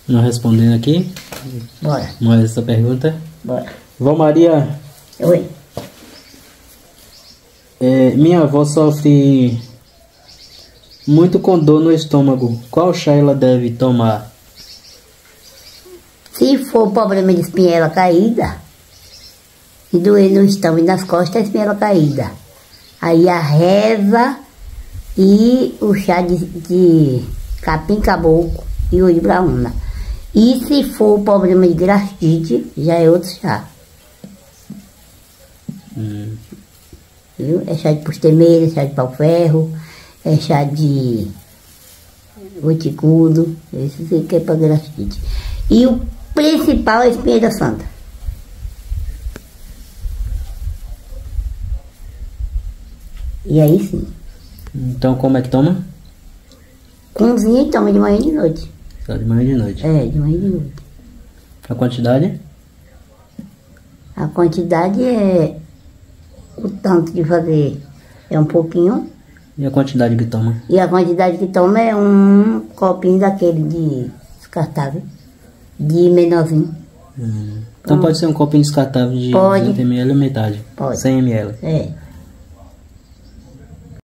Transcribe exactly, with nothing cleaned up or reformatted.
Não respondendo aqui. Bora. Mais essa pergunta. Bora. Vó Maria. Oi. É, minha avó sofre muito com dor no estômago. Qual chá ela deve tomar? Se for problema de espinhela caída, e doer no estômago e nas costas, é espinhela caída. Aí a reza e o chá de, de capim caboclo e o ibraúna. E se for problema de gastrite, já é outro chá. Hum. Viu? É chá de pustemeira, chá de pau-ferro, é chá de oticudo, esse que é para gastrite. E o principal é a espinheira santa. E aí sim. Então como é que toma? Cozinha e toma de manhã e de noite. Só de manhã e de noite. É, de manhã e de noite. A quantidade? A quantidade é o tanto de fazer, é um pouquinho. E a quantidade que toma? E a quantidade que toma é um copinho daquele de descartável, de menorzinho. Hum. Então hum. pode ser um copinho descartável de pode. duzentos mililitros ou metade? Pode. cem mililitros. É.